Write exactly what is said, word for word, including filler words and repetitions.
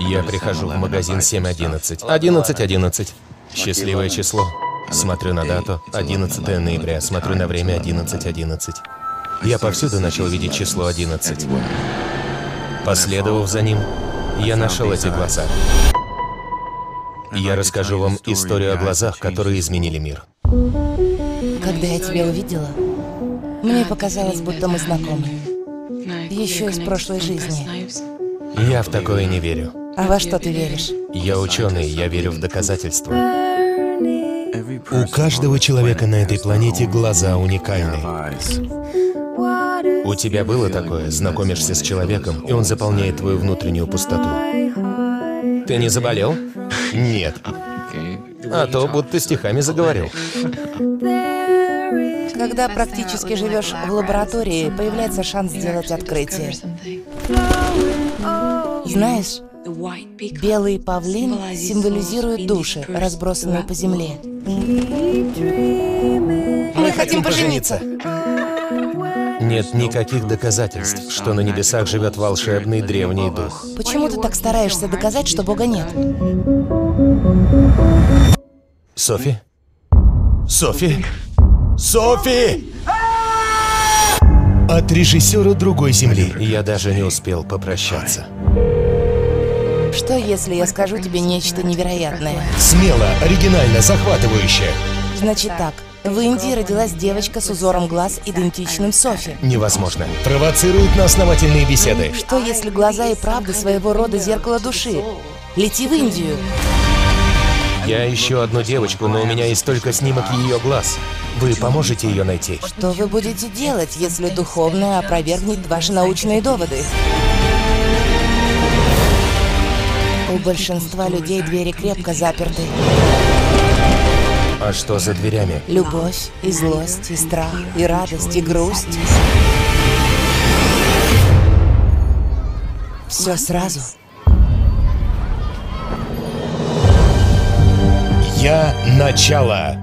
Я прихожу в магазин семь одиннадцать. одиннадцать одиннадцать. Счастливое число. Смотрю на дату. одиннадцатое ноября. Смотрю на время одиннадцать одиннадцать. Я повсюду начал видеть число одиннадцать. Последовав за ним, я нашел эти глаза. Я расскажу вам историю о глазах, которые изменили мир. Когда я тебя увидела, мне показалось, будто мы знакомы. Еще из прошлой жизни. Я в такое не верю. А во что ты веришь? Я ученый, я верю в доказательства. У каждого человека на этой планете глаза уникальны. У тебя было такое? Знакомишься с человеком, и он заполняет твою внутреннюю пустоту. Ты не заболел? Нет. А то будто стихами заговорил. Когда практически живешь в лаборатории, появляется шанс сделать открытие. Знаешь, белый павлин символизирует души, разбросанные по земле. Мы хотим пожениться. Нет никаких доказательств, что на небесах живет волшебный древний дух. Почему ты так стараешься доказать, что Бога нет? Софи? Софи? Софи! От режиссера другой земли. Я даже не успел попрощаться. Что, если я скажу тебе нечто невероятное? Смело, оригинально, захватывающе. Значит так. В Индии родилась девочка с узором глаз, идентичным Софи. Невозможно. Провоцирует на основательные беседы. Что, если глаза и правда своего рода зеркало души? Лети в Индию. Я ищу одну девочку, но у меня есть только снимок ее глаз. Вы поможете ее найти? Что вы будете делать, если духовное опровергнет ваши научные доводы? У большинства людей двери крепко заперты. А что за дверями? Любовь, и злость, и страх, и радость, и грусть. Все сразу. Я начало.